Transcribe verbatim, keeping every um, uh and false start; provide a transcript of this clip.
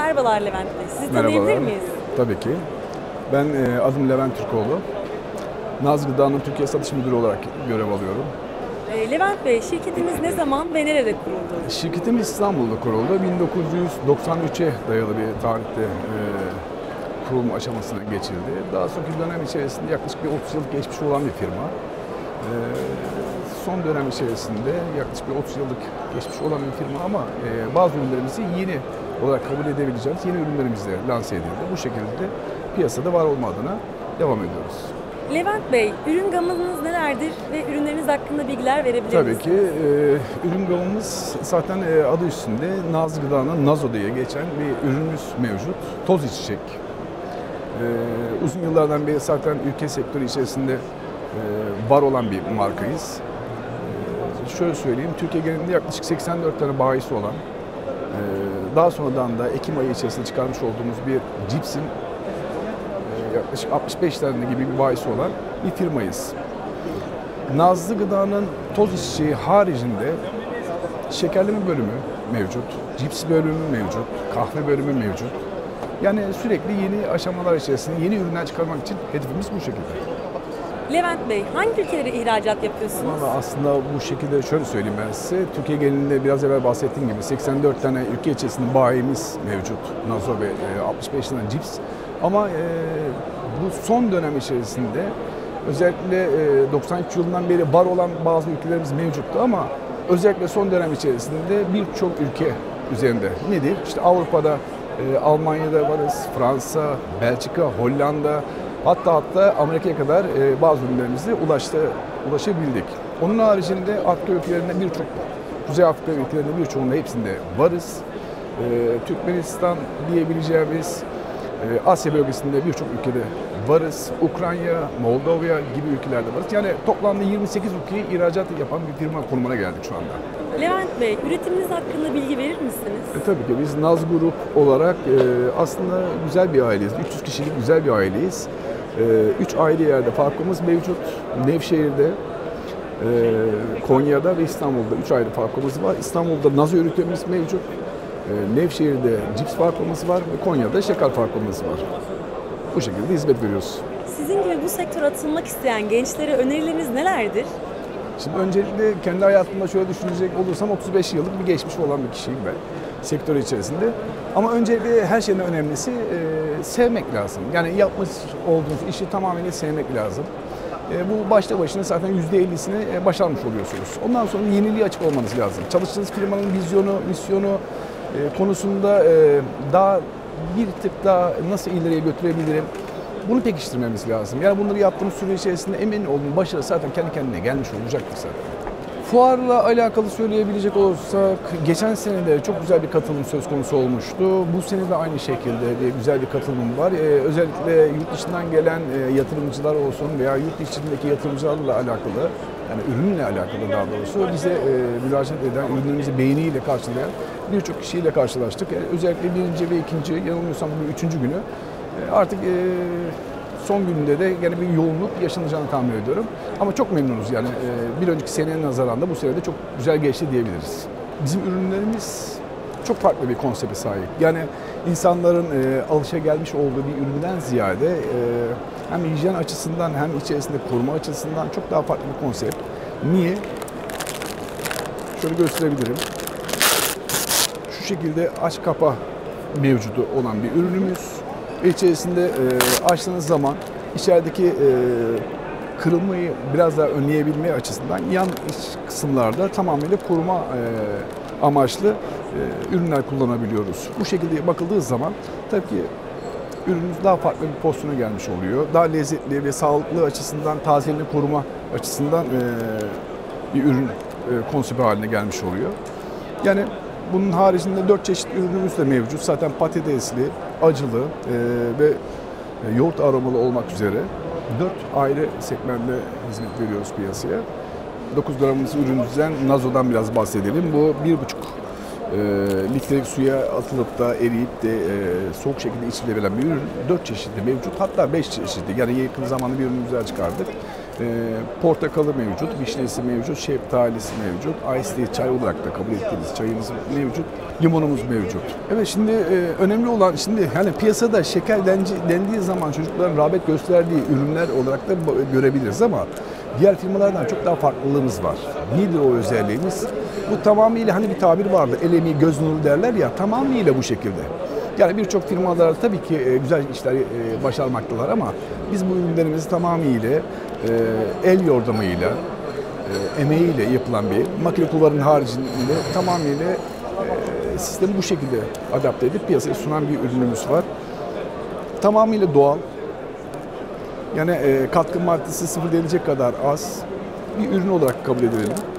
Merhabalar Levent Bey. Sizi Merhabalar. tanıyabilir miyiz? Tabii ki. Ben e, adım Levent Türkoğlu. Naz Gıda'nın Türkiye Satış Müdürü olarak görev alıyorum. E, Levent Bey, şirketiniz ne zaman ve nerede kuruldu? Şirketimiz İstanbul'da kuruldu. bin dokuz yüz doksan üçe dayalı bir tarihte e, kurulma aşamasına geçildi. Daha sonraki dönem içerisinde yaklaşık bir otuz yıllık geçmiş olan bir firma. E, son dönem içerisinde yaklaşık bir otuz yıllık geçmiş olan bir firma ama e, bazı ürünlerimizi yeni olarak kabul edebileceğimiz yeni ürünlerimizle lanse edildi. Bu şekilde piyasada var olma adına devam ediyoruz. Levent Bey, ürün gamınız nelerdir ve ürünleriniz hakkında bilgiler verebilir Tabii misiniz? ki e, ürün gamımız zaten e, adı üstünde Naz Gıda'nın Nazo diye geçen bir ürünümüz mevcut. Toz içecek. E, uzun yıllardan beri zaten ülke sektörü içerisinde e, var olan bir markayız. E, şöyle söyleyeyim, Türkiye genelinde yaklaşık seksen dört tane bayisi olan, e, daha sonradan da Ekim ayı içerisinde çıkarmış olduğumuz bir cipsin yaklaşık altmış beş tane gibi bir bayisi olan bir firmayız. Nazlı Gıda'nın toz içeceği haricinde şekerleme bölümü mevcut, cips bölümü mevcut, kahve bölümü mevcut. Yani sürekli yeni aşamalar içerisinde yeni ürünler çıkarmak için hedefimiz bu şekilde. Levent Bey, hangi ülkelere ihracat yapıyorsunuz? Valla aslında bu şekilde şöyle söyleyeyim ben size. Türkiye genelinde biraz evvel bahsettiğim gibi seksen dört tane ülke içerisinde bayimiz mevcut. Nazo ve altmış beş tane cips. Ama e, bu son dönem içerisinde özellikle e, doksan üç yılından beri var olan bazı ülkelerimiz mevcuttu ama özellikle son dönem içerisinde birçok ülke üzerinde. Nedir? İşte Avrupa'da, e, Almanya'da varız, Fransa, Belçika, Hollanda, hatta hatta Amerika'ya kadar e, bazı ürünlerimize ulaştı, ulaşabildik. Onun haricinde Afrika ülkelerinde birçok, Kuzey Afrika ülkelerinde birçoğunda hepsinde varız. E, Türkmenistan diyebileceğimiz Asya bölgesinde birçok ülkede varız. Ukrayna, Moldova gibi ülkelerde varız. Yani toplamda yirmi sekiz ülkeye ihracat yapan bir firma konumuna geldik şu anda. Levent Bey, üretiminiz hakkında bilgi verir misiniz? E, tabii ki biz Naz Grup olarak e, aslında güzel bir aileyiz. üç yüz kişilik güzel bir aileyiz. E, üç ayrı yerde farkımız mevcut. Nevşehir'de, e, Konya'da ve İstanbul'da üç ayrı farkımız var. İstanbul'da Naz üretimimiz mevcut. Nevşehir'de cips farkımız var ve Konya'da şeker farkımız var. Bu şekilde hizmet veriyoruz. Sizin gibi bu sektöre atılmak isteyen gençlere önerileriniz nelerdir? Şimdi öncelikle kendi hayatımda şöyle düşünecek olursam otuz beş yıllık bir geçmiş olan bir kişiyim ben sektör içerisinde. Ama öncelikle her şeyden önemlisi e, sevmek lazım. Yani yapmış olduğunuz işi tamamıyla sevmek lazım. E, bu başta başına zaten yüzde ellisini e, başarmış oluyorsunuz. Ondan sonra yeniliğe açık olmanız lazım. Çalıştığınız firmanın vizyonu, misyonu e, konusunda e, daha bir tık daha nasıl ileriye götürebilirim? Bunu pekiştirmemiz lazım. Yani bunları yaptığımız süre içerisinde emin olun başarı zaten kendi kendine gelmiş olacaktır zaten. Fuarla alakalı söyleyebilecek olursak geçen sene de çok güzel bir katılım söz konusu olmuştu. Bu sene de aynı şekilde bir güzel bir katılım var. Ee, özellikle yurt dışından gelen e, yatırımcılar olsun veya yurt içindeki yatırımcılarla alakalı, yani ürünle alakalı daha doğrusu bize e, müracaat eden, ürünlerimizi beğeniyle karşılayan birçok kişiyle karşılaştık. Yani özellikle birinci ve ikinci, yanılmıyorsam bu üçüncü günü e, artık e, son gününde de yine bir yoğunluk yaşanacağını tahmin ediyorum. Ama çok memnunuz yani bir önceki seneye nazaran da bu sene de çok güzel geçti diyebiliriz. Bizim ürünlerimiz çok farklı bir konsepte sahip. Yani insanların e, alışagelmiş olduğu bir üründen ziyade e, hem hijyen açısından hem içerisinde koruma açısından çok daha farklı bir konsept. Niye? Şöyle gösterebilirim. Şu şekilde aç kapa mevcudu olan bir ürünümüz. İçerisinde e, açtığınız zaman içerideki e, kırılmayı biraz daha önleyebilme açısından yan iç kısımlarda tamamıyla koruma e, amaçlı e, ürünler kullanabiliyoruz. Bu şekilde bakıldığı zaman tabii ki ürünümüz daha farklı bir pozisyona gelmiş oluyor. Daha lezzetli ve sağlıklı açısından, tazeliğini koruma açısından e, bir ürün e, konsepti haline gelmiş oluyor. Yani bunun haricinde dört çeşit ürünümüz de mevcut. Zaten patatesli, acılı e, ve yoğurt aromalı olmak üzere dört ayrı segmentte hizmet veriyoruz piyasaya. dokuz gramımız ürünümüzden, Nazo'dan biraz bahsedelim. Bu bir buçuk e, litrelik suya atılıp da eriyip de e, soğuk şekilde içilebilen bir ürün. dört çeşitli mevcut, hatta beş çeşitli. Yani yakın zamanda bir ürünümüzden çıkardık. E, portakalı mevcut, vişnesi mevcut, şeftalisi mevcut, ice tea çay olarak da kabul ettiğimiz çayımız mevcut. limonumuz mevcut. Evet, şimdi e, önemli olan şimdi hani piyasada şeker denci, dendiği zaman çocukların rağbet gösterdiği ürünler olarak da görebiliriz ama diğer firmalardan çok daha farklılığımız var. Nedir o özelliğimiz? Bu tamamıyla hani bir tabir vardı, el emeği göz nuru derler ya, tamamıyla bu şekilde. Yani birçok firmalar tabii ki e, güzel işler e, başarmaktalar ama biz bu ürünlerimizi tamamıyla e, el yordamıyla, e, emeğiyle yapılan bir makine kulvarının haricinde tamamıyla e, sistemi bu şekilde adapte edip piyasaya sunan bir ürünümüz var. Tamamıyla doğal. Yani e, katkı maddesi sıfır denilecek kadar az bir ürün olarak kabul edelim.